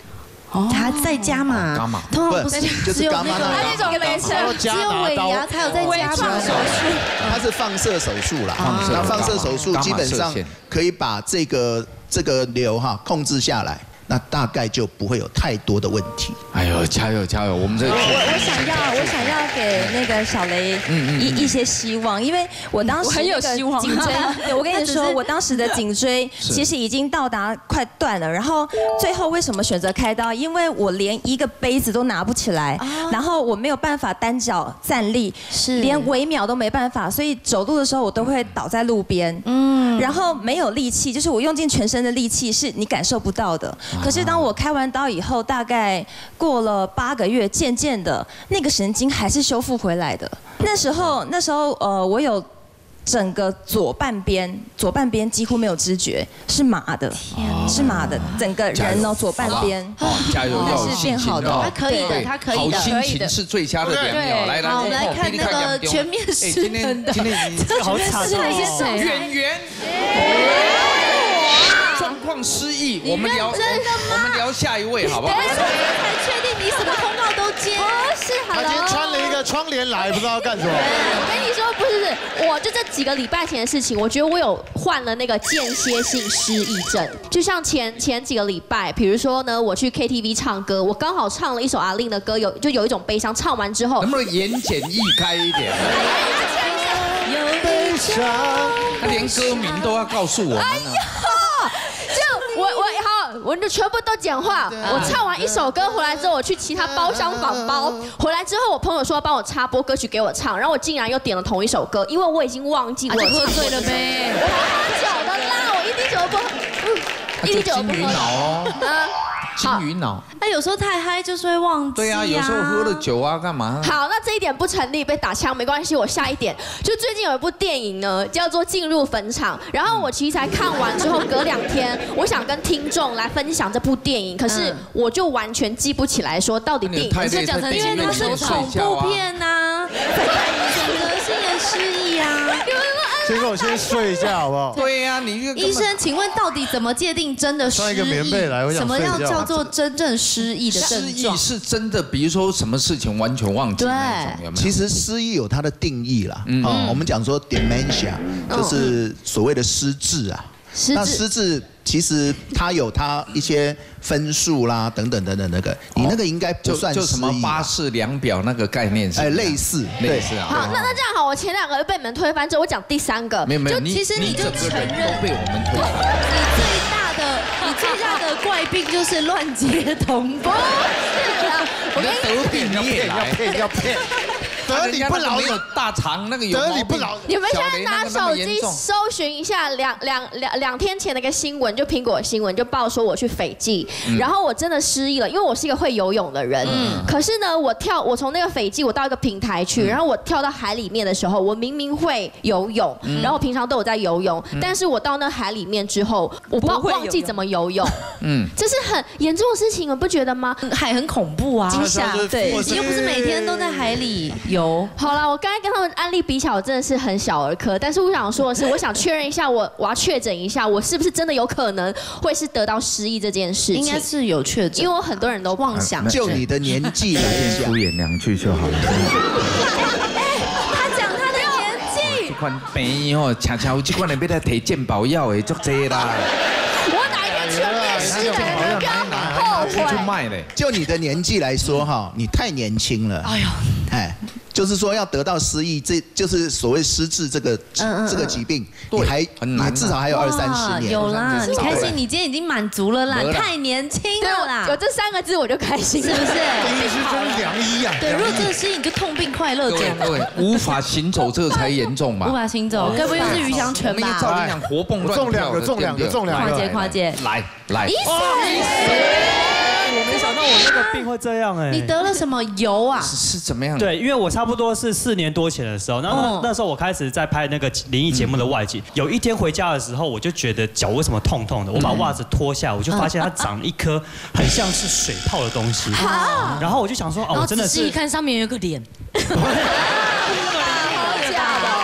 还在加码， 加码， 通常不是只有那个那种没事， 只有尾牙才有在加码手术， 它是放射手术啦，那放射手术基本上可以把这个这个瘤哈控制下来。那大概就不会有太多的问题。 哎呦，加油加油！我们这我我想要我想要给那个小雷一一些希望，因为我当时很有希望。 颈椎，我跟你说，我当时的颈椎其实已经到达快断了。然后最后为什么选择开刀？因为我连一个杯子都拿不起来，然后我没有办法单脚站立， 是连微秒都没办法，所以走路的时候我都会倒在路边。嗯，然后没有力气，就是我用尽全身的力气是你感受不到的。可是当我开完刀以后，大概过了八个月，渐渐的那个神经还是修复回来的。那时候，那时候呃，我有整个左半边，左半边几乎没有知觉，是麻的，是麻的，整个人哦左半边， 加油，要是变好的， 他可以的，他可以的， 好心情是最佳的良药。来来， 我们来看那个全面失能的， 今天今天好惨哦， 演员。状况失忆，我们聊，我们聊下一位好不好？ 才确定你什么通告都接， 是好他今天穿了一个窗帘来，不知道要干什么。 我跟你说，不是，是，我就这几个礼拜前的事情，我觉得我有患了那个间歇性失忆症。就像前前几个礼拜，比如说呢，我去 K T V 唱歌，我刚好唱了一首阿令的歌，有就有一种悲伤，唱完之后， 能不能言简意赅一点？ 有悲伤， 他连歌名都要告诉我们。 就我我好，我就全部都简化。我唱完一首歌回来之后，我去其他包厢访包。回来之后，我朋友说要帮我插播歌曲给我唱，然后我竟然又点了同一首歌，因为我已经忘记我喝醉了呗。 我喝酒的啦，我一滴酒不喝， 一滴酒不喝。金鱼脑哦。金鱼脑， 那有时候太嗨就是会忘记。 对啊，有时候喝了酒啊，干嘛？ 好，那这一点不成立，被打枪没关系。我下一点，就最近有一部电影呢，叫做《进入坟场》。然后我其实才看完之后，隔两天，我想跟听众来分享这部电影，可是我就完全记不起来，说到底电影就讲成因为它是恐怖片呐，选择性的失忆啊。 先给我先睡一下好不好？ 对呀，你医生，请问到底怎么界定真的失忆？ 穿一个棉被来，我想睡觉。 什么要叫做真正失忆的症状？ 失忆是真的，比如说什么事情完全忘记那种，有没有？ 其实失忆有它的定义啦。哦，我们讲说 dementia 就是所谓的失智啊。那失智其实它有它一些分数啦，等等等等那个，你那个应该不算失忆。 就什么巴氏量表那个概念是？ 哎，类似， 类似啊。 好，那那这样好，我前两个被你们推翻之后，我讲第三个。 没有没有， 其实你就承认都被我们推翻。 你最大的，你最大的怪病就是乱接同步。 我跟你得病你也来， 要骗要骗。得理不饶有大肠那个有得理不饶。 你们现在拿手机搜寻一下两两两两天前的一个新闻，就苹果新闻就报说我去斐济，然后我真的失忆了，因为我是一个会游泳的人。可是呢，我跳我从那个斐济我到一个平台去，然后我跳到海里面的时候，我明明会游泳，然后我平常都有在游泳，但是我到那海里面之后，我不忘记怎么游泳。嗯，这是很严重的事情，你们不觉得吗？ 海很恐怖啊， 惊吓，对， 你又不是每天都在海里游。 好啦，我刚才跟他们案例比起来，我真的是很小儿科。但是我想说的是，我想确认一下，我我要确诊一下，我是不是真的有可能会是得到失忆这件事情？ 应该是有确诊， 因为我很多人都妄想。 就你的年纪来讲， 敷衍两句就好了。 他讲他的年纪。 这款病哦，恰恰有这款人要来提健保药的，足多啦。 我哪一天全面失能了，不要后悔。 就你的年纪来说哈，你太年轻了。哎呦，哎。就是说要得到失忆，这就是所谓失智这个这个疾病，你还你至少还有二三十年。 有啦，你开心，你今天已经满足了啦，太年轻了啦。 有这三个字我就开心， 是不是？ 医师真良医啊！ 对，如果这个失忆，你就痛并快乐着。 对，无法行走这个才严重吧？ 无法行走，该不会又是余香泉吧？ 照你讲活蹦乱跳， 中两个，中两个，中两个， 跨界跨界， 来来。 我没想到我那个病会这样哎！ 你得了什么疣啊？ 是怎么样？ 对，因为我差不多是四年多前的时候，然后那那时候我开始在拍那个灵异节目的外景。有一天回家的时候，我就觉得脚为什么痛痛的？我把袜子脱下，我就发现它长了一颗很像是水泡的东西。然后我就想说，哦，我真的是。 仔细看上面有个脸。 然后我就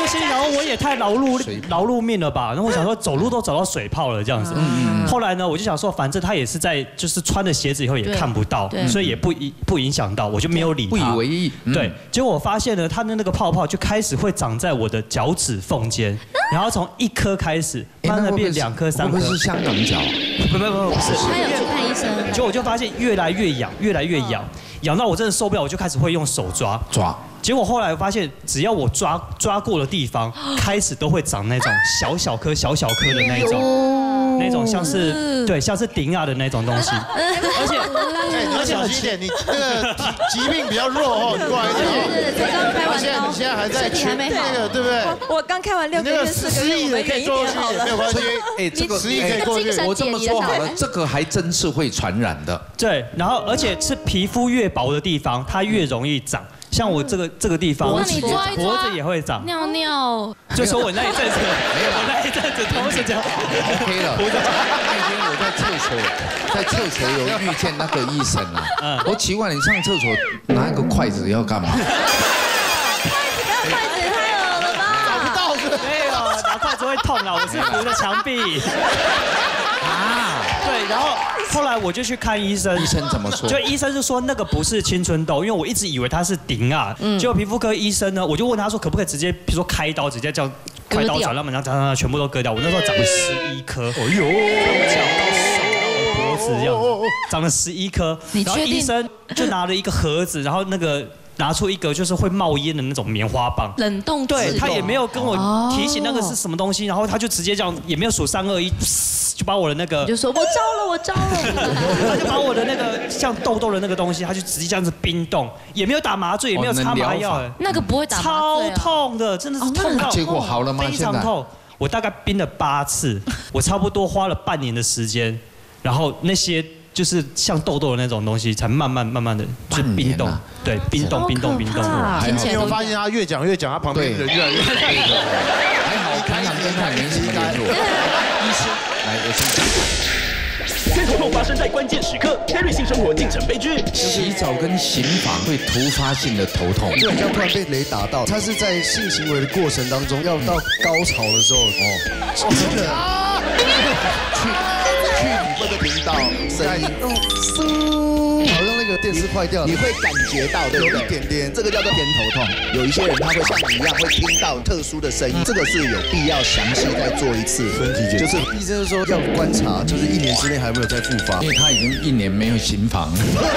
西，然后我也太劳碌劳碌命了吧？然后我想说走路都走到水泡了这样子。后来呢，我就想说，反正他也是在就是穿了鞋子以后也看不到，所以也不影不影响到，我就没有理他。 不以为意。 对，结果我发现呢，他的那个泡泡就开始会长在我的脚趾缝间，然后从一颗开始，慢慢变两颗、三颗。 会不会是香港脚？ 不不不不是。 他有去看医生。 结果我就发现越来越痒，越来越痒。痒到我真的受不了，我就开始会用手抓抓。 结果后来发现，只要我抓抓过的地方，开始都会长那种小小颗、小小颗的那种，那种像是对像是顶啊的那种东西。而且而且小心一点，你那个疾病比较弱哦，你过来一点哦。 对对对，刚开完刀， 你现在还在还没好， 那个对不对？ 我刚开完六个月、四个月，我们远一点好了， 没有关系。 哎，这个十亿可以过去。 我这么说好了，这个还真是会传染的。 对，然后而且是皮肤越薄的地方，它越容易长。像我这个这个地方， 那你抓一抓， 脖子也会长。 尿尿， 就说我那一阵子，没有，我那一阵子都是这样。 OK 了。那天我在厕所，在厕所有遇见那个医生啊。我奇怪，你上厕所拿一个筷子要干嘛？ 筷子不要筷子，太恶了吧？ 找不到是？ 没有，拿筷子会痛啊，我是扶着墙壁。啊，对，然后后来我就去看医生， 医生怎么说？ 就医生就说那个不是青春痘，因为我一直以为它是顶啊，结果皮肤科医生呢，我就问他说可不可以直接，比如说开刀，直接叫快刀斩乱麻，然后长长全部都割掉。我那时候长了十一颗，哎呦，从脚到手到我脖子这样，长了十一颗。然后医生就拿了一个盒子，然后那个。拿出一个就是会冒烟的那种棉花棒， 冷冻对他也没有跟我提醒那个是什么东西，然后他就直接这样，也没有数三二一，就把我的那个就说我招了，我招了， 他就把我的那个像痘痘的那个东西，他就直接这样子冰冻，也没有打麻醉，也没有擦麻药， 那个不会打麻醉，超痛的，真的是痛到结果好了吗？ 非常痛，我大概冰了八次，我差不多花了半年的时间，然后那些。就是像痘痘的那种东西，才慢慢慢慢的就冰冻，对，冰冻冰冻冰冻。 你有发现他越讲越讲，他旁边人越来越多。 还好，平常跟他没什么联络。医生，来，我先。 偏头痛发生在关键时刻 ，Terry 性生活竟成悲剧。 洗澡跟刑房会突发性的头痛， 就好像突然被雷打到，他是在性行为的过程当中，要到高潮的时候，哦，真的。去去你这个频道，声音，嗯，好像那个电视坏掉了， 你会感觉到，对不对？ 有一点点， 这个叫做偏头痛。有一些人他会像你一样会听到特殊的声音，这个是有必要详细再做一次身体检查。 就是医生说要观察，就是一年之内还没有再复发， 因为他已经一年没有行房。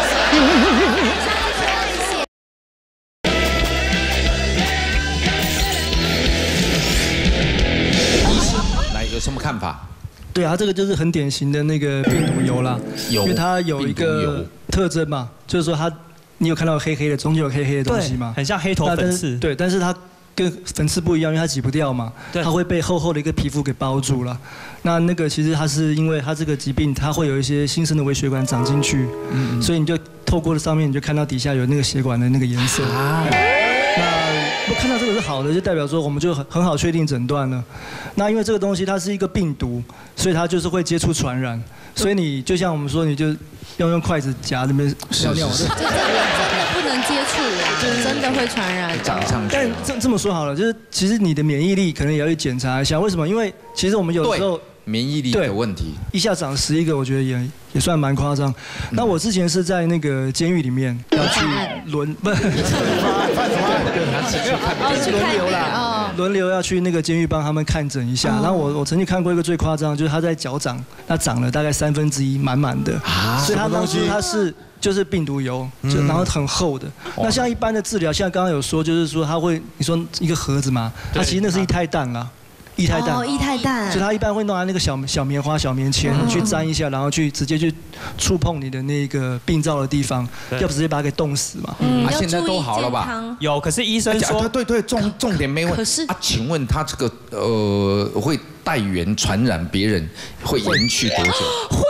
来，有什么看法？ 对啊，这个就是很典型的那个病毒疣啦，因为它有一个特征嘛，就是说它，你有看到黑黑的，中间有黑黑的东西吗？ 很像黑头粉刺。 对，但是它跟粉刺不一样，因为它挤不掉嘛，它会被厚厚的一个皮肤给包住了。那那个其实它是因为它这个疾病，它会有一些新生的微血管长进去，嗯，所以你就透过了上面，你就看到底下有那个血管的那个颜色。啊，那我看到这个是好的，就代表说我们就很很好确定诊断了。那因为这个东西它是一个病毒，所以它就是会接触传染。所以你就像我们说，你就要用筷子夹那边尿尿， 真的不能接触啊，真的会传染。 长上去。 但这这么说好了，就是其实你的免疫力可能也要去检查一下，为什么？因为其实我们有时候免疫力的问题， 一下长十一个，我觉得也也算蛮夸张。那我之前是在那个监狱里面要去轮，不是犯什么案？对，轮流啦，轮流要去那个监狱帮他们看诊一下。然后我我曾经看过一个最夸张，就是他在脚掌，他长了大概三分之一，满满的，所以他当时他是。就是病毒疣，就然后很厚的。那像一般的治疗，像刚刚有说，就是说它会，你说一个盒子嘛，它其实那是一胎蛋啦。液态蛋， 哦，液态蛋， 所以他一般会弄来那个小小棉花、小棉签去沾一下，然后去直接去触碰你的那个病灶的地方，要不直接把它给冻死嘛。 嗯，啊，现在都好了吧？ 有，可是医生说， 对对，重重点没问。可是啊，请问他这个呃会带源传染别人，会延续多久？ 会。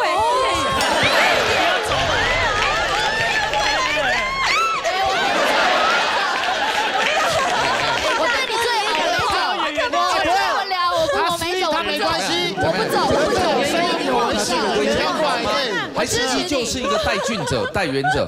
还是你就是一个带菌者、带源者？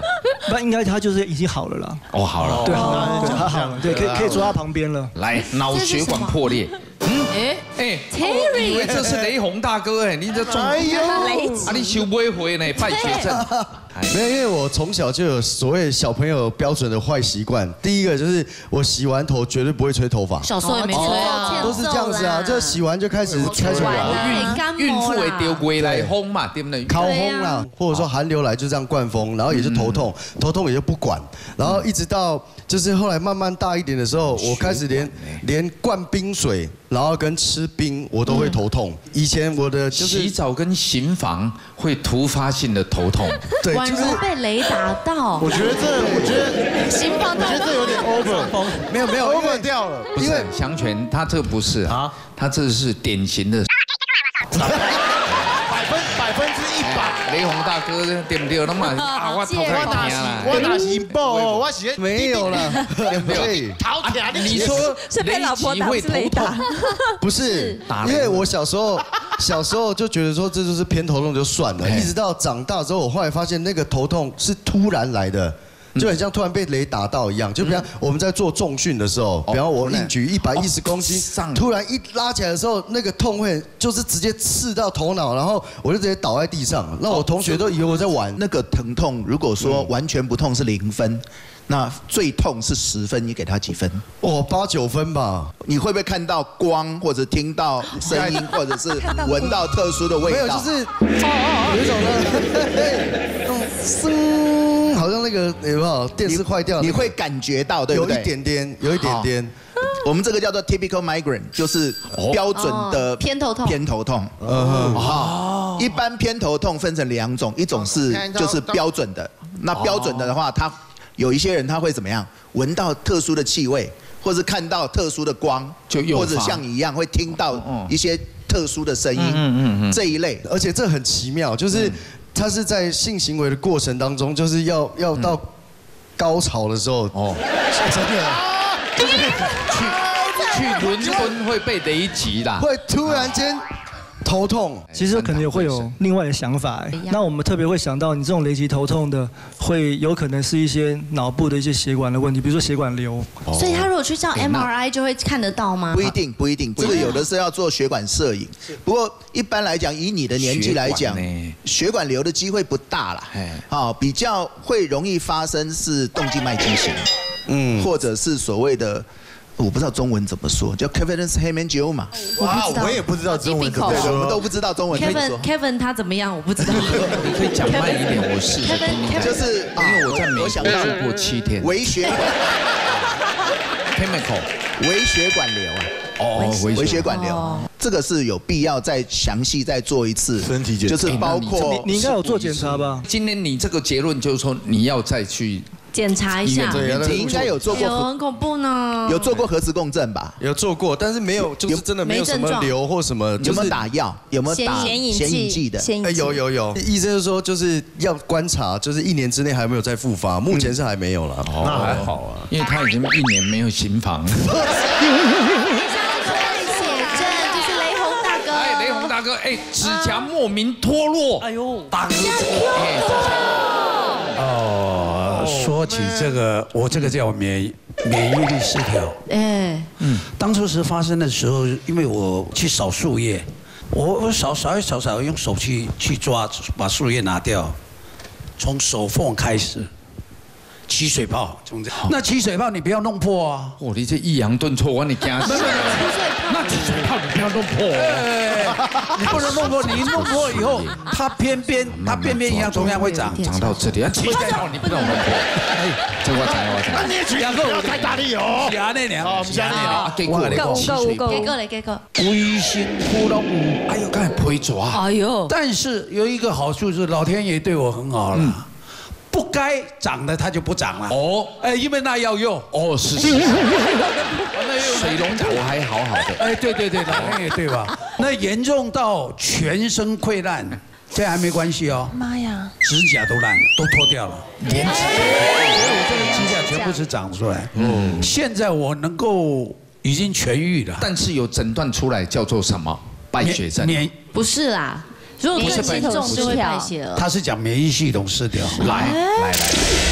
那应该他就是已经好了啦。 哦，好了， 对，好了，他好了，对，可以可以坐他旁边了。 来，脑血管破裂。嗯，哎哎 ，Terry， 以为这是雷洪大哥哎，你这中，哎呦，啊你收不回呢，败血症。 没有，因为我从小就有所谓小朋友标准的坏习惯。第一个就是我洗完头绝对不会吹头发， 小时候也没吹啊， 都是这样子啊，就洗完就开始开始玩。 孕孕妇会丢归来烘嘛，对不对？ 烤烘啦，或者说寒流来就这样灌风，然后也是头痛，头痛也就不管，然后一直到就是后来慢慢大一点的时候，我开始连连灌冰水，然后跟吃冰我都会头痛。以前我的就是洗澡跟行房会突发性的头痛， 对。 宛如被雷打到。 我觉得这，我觉得刑房， 我觉得这有点 over， 没有没有 over 掉了。 不是祥全，他这个不是啊，他这是典型的百分百分之一百。 雷洪大哥对不对？那么啊，我头太疼了。 我哪是爆，我是没有了，对。 头疼， 你说雷击会头痛？ 不是，因为我小时候。小时候就觉得说这就是偏头痛就算了，一直到长大之后，我后来发现那个头痛是突然来的，就很像突然被雷打到一样。就比方我们在做重训的时候，比方我硬举一百一十公斤，突然一拉起来的时候，那个痛会就是直接刺到头脑，然后我就直接倒在地上。那我同学都以为我在玩。 那个疼痛，如果说完全不痛是零分。那最痛是十分，你给他几分？ 哦，八九分吧。 你会不会看到光，或者听到声音，或者是闻到特殊的味道？ 没有，就是有一种呢，那种声，好像那个有没有电视坏掉？ 你会感觉到，对不对？ 有一点点，有一点点。 我们这个叫做 typical migraine， 就是标准的偏头痛。 偏头痛。嗯好，一般偏头痛分成两种，一种是就是标准的。那标准的的话，它有一些人他会怎么样？闻到特殊的气味，或是看到特殊的光，或者像你一样会听到一些特殊的声音，嗯嗯嗯这一类。 而且这很奇妙，就是他是在性行为的过程当中，就是要要到高潮的时候，哦，真的， 就是去去伦敦会被雷击啦， 会突然间。头痛， 其实可能也会有另外的想法。那我们特别会想到，你这种雷击头痛的，会有可能是一些脑部的一些血管的问题，比如说血管瘤。 所以他如果去照 M R I 就会看得到吗？ 不一定，不一定，这个有的是要做血管摄影。不过一般来讲，以你的年纪来讲，血管瘤的机会不大啦。好，比较会容易发生是动静脉畸形，嗯，或者是所谓的。我不知道中文怎么说，叫 Kevin's hemangioma。 哇， 我也不知道中文怎么说， 我们都不知道中文。 Kevin Kevin 他怎么样？我不知道。 你可以讲慢一点，我试着听一下。 就是因为我在美国住过七天。 微血管 ，chemical， 微血管瘤啊。哦，微血管瘤，这个是有必要再详细再做一次身体检查， 就是包括你应该有做检查吧？ 今天你这个结论就是说你要再去。 检查一下， 你应该有做过， 有很恐怖呢。 有做过核磁共振吧？ 有做过，但是没有，就是真的没有什么瘤或什么。 有没有打药？有没有打显影剂的？ 哎，有有有。医生就说就是要观察，就是一年之内还没有再复发，目前是还没有了。 那还好啊，因为他已经一年没有行房。 写真就是雷洪大哥。 哎，雷洪大哥，哎，指甲莫名脱落。哎呦，大哥， 哦，说起这个，我这个叫免免疫力失调。哎，嗯，当初是发生的时候，因为我去扫树叶，我我扫扫一扫扫，用手去去抓，把树叶拿掉，从手缝开始。起水泡，从这那起水泡你不要弄破啊！ 哦，你这抑扬顿挫，我你惊死！那起水泡你不要弄破， 你不能弄破，你弄破以后，它偏偏它偏偏一样同样会长， 长到这里，起水泡你不能弄破。哎，这我才我才。 那你也举两个，不要太大力哦。 假那两， 哦，假那两， 给过来够够够，给过来给过。 微型窟窿， 哎呦，刚才被抓。 哎呦，但是有一个好处是，老天爷对我很好了。不该长的它就不长了哦，哎，因为那要用哦，是是，水龙头还好好的， 哎，对对对，老天爷对吧？那严重到全身溃烂，这还没关系哦。 妈呀， 指甲都烂了，都脱掉了，连指甲，所以我这个指甲全部是长出来。嗯，现在我能够已经痊愈了， 但是有诊断出来叫做什么败血症？ 不是啦。 如果更严重就会败血了。 他是讲免疫系统失调。 来来来。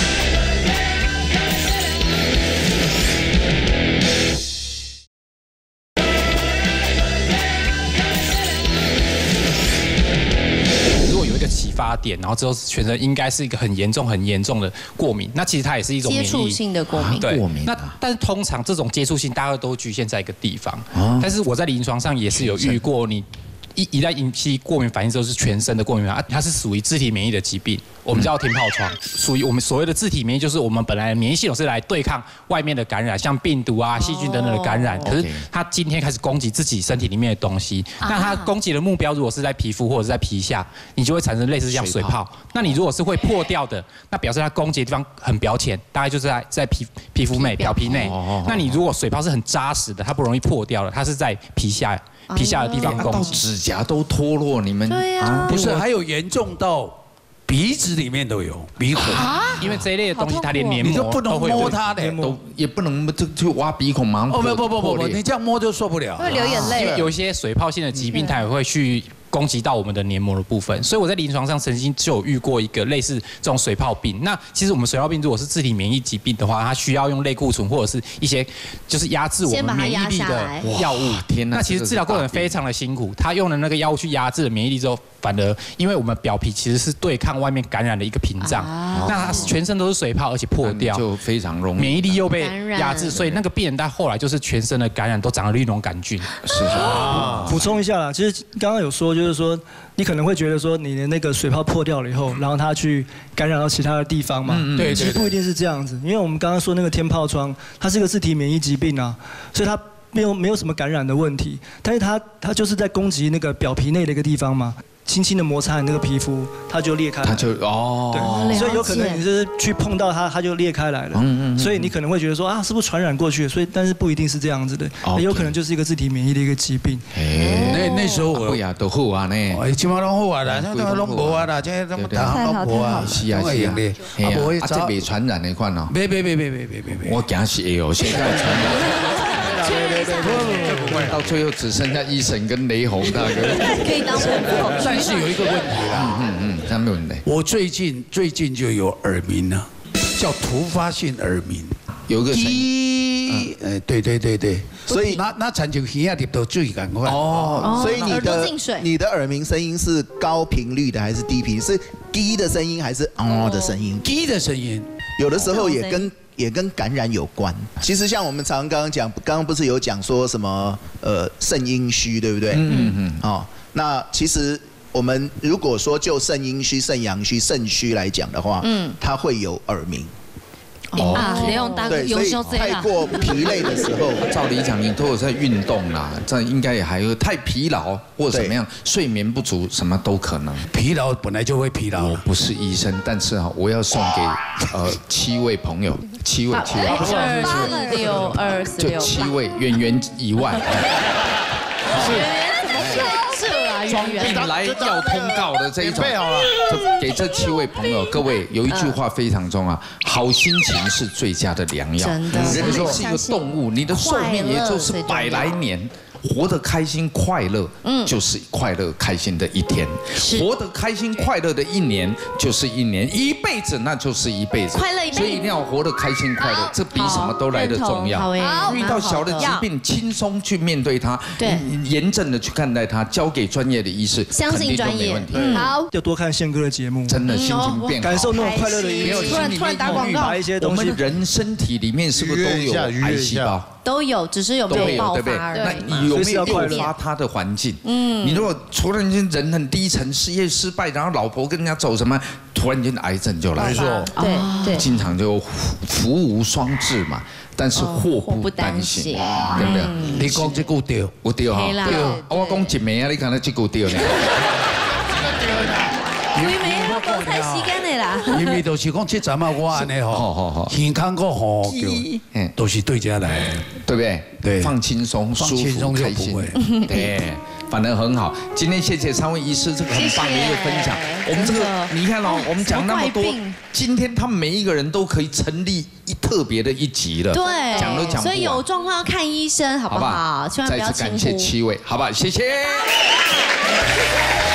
启发点，然后之后全身应该是一个很严重、很严重的过敏。那其实它也是一种接触性的过敏。 对， 过敏。 那但是通常这种接触性，大家都局限在一个地方。但是我在临床上也是有遇过，你一一旦引起过敏反应之后是全身的过敏反应，它是属于自体免疫的疾病，我们叫天疱疮。属于我们所谓的自体免疫，就是我们本来免疫系统是来对抗外面的感染，像病毒啊、细菌等等的感染。可是它今天开始攻击自己身体里面的东西，那它攻击的目标如果是在皮肤或者是在皮下，你就会产生类似像水泡。那你如果是会破掉的，那表示它攻击的地方很表浅，大概就是在在皮皮肤内、表皮内。那你如果水泡是很扎实的，它不容易破掉的，它是在皮下。皮下的地方攻击， 指甲都脱落，你们对呀， 不是还有严重到鼻子里面都有鼻孔啊，因为这一类的东西它连黏膜你都不能摸它的， 都也不能就去挖鼻孔嘛。 哦不不不不不，你这样摸就受不了， 会流眼泪。 有一些水泡性的疾病，它也会去攻击到我们的黏膜的部分，所以我在临床上曾经就有遇过一个类似这种水泡病。那其实我们水泡病如果是自体免疫疾病的话，它需要用类固醇或者是一些就是压制我们免疫力的药物。 天哪！ 那其实治疗过程非常的辛苦，他用了那个药物去压制了免疫力之后，反而因为我们表皮其实是对抗外面感染的一个屏障，那它全身都是水泡，而且破掉， 就非常容易免疫力又被压制，所以那个病人他后来就是全身的感染都长了绿脓杆菌。 是啊， 补充一下啦，其实刚刚有说就是说。你可能会觉得说你的那个水泡破掉了以后，然后它去感染到其他的地方嘛？嗯、对，其实不一定是这样子，因为我们刚刚说那个天疱疮，它是一个自体免疫疾病啊，所以它没有没有什么感染的问题，但是它它就是在攻击那个表皮内的一个地方嘛。轻轻的摩擦你那个皮肤，它就裂开了。它就哦， 对，所以有可能你是去碰到它，它就裂开来了。嗯嗯。所以你可能会觉得说啊，是不是传染过去？所以但是不一定是这样子的，也有可能就是一个自体免疫的一个疾病。 哎，那那时候我呀都好啊呢， 哎，起码拢好啊啦，现在拢无啊啦，这怎么打都无啊？ 是啊是啊，啊不会，啊这未传染那款哦。 别别别别别别别别， 我惊是会哦，现在传染。到最后只剩下一审跟雷洪大哥可以当朋友， 但是有一个问题啦， 嗯嗯，他没问题。 我最近最近就有耳鸣了，叫突发性耳鸣， 有个声音，哎，对对对对，所以那那产就耳啊，你都注意赶快哦。所以你的你的耳鸣声音是高频率的还是低频？是低的声音还是哦的声音？ 低的声音， 有的时候也跟。也跟感染有关。其实像我们常常刚刚讲，刚刚不是有讲说什么呃肾阴虚，对不对？嗯嗯。哦，那其实我们如果说就肾阴虚、肾阳虚、肾虚来讲的话，嗯，它会有耳鸣。 哦啊，雷洪大哥有时候太过疲累的时候， 照理讲你都有在运动啦，这应该也还有太疲劳或者怎么样，睡眠不足什么都可能。 疲劳本来就会疲劳。 我不是医生，但是啊，我要送给呃七位朋友，七位七位， 二四六二四六， 就七位，圆圆以外。装病来要通告的这一种，就给这七位朋友，各位有一句话非常重要，好心情是最佳的良药。 真的， 人是一个动物，你的寿命也就是百来年。活得开心快乐，嗯，就是快乐开心的一天；活得开心快乐的一年，就是一年；一辈子那就是一辈子。 快乐一辈子， 所以一定要活得开心快乐，这比什么都来得重要。 好， 遇到小的疾病，轻松去面对它，对，严正的去看待它，交给专业的医师， 相信专业。 好，要多看宪哥的节目， 真的心情变好， 感受那种快乐的音乐。 突然突然打广告， 把一些东西， 我们人身体里面是不是都有癌细胞？ 都有，只是有没有爆发而已。 那有没有诱发他的环境？嗯，你如果突然间人很低沉，事业失败，然后老婆跟人家走什么，突然间癌症就来了。 对对， 经常就福无双至嘛，但是祸不单行，对不对？ 你讲这句对， 我对哈，对。我讲一枚啊，你看那这句对呢。 几枚我讲太时间的啦。 因为就是讲这阵啊，我安尼吼，健康个吼，都是对家来， 对不对？对，放轻松、舒服、开心，对，反而很好。今天谢谢三位医师这个很棒的一个分享。我们这个你看哦，我们讲那么多，今天他们每一个人都可以成立一特别的一集了。 对， 讲都讲不完。 所以有状况要看医生，好不好？千万不要轻忽。 再次感谢七位，好不好？谢谢。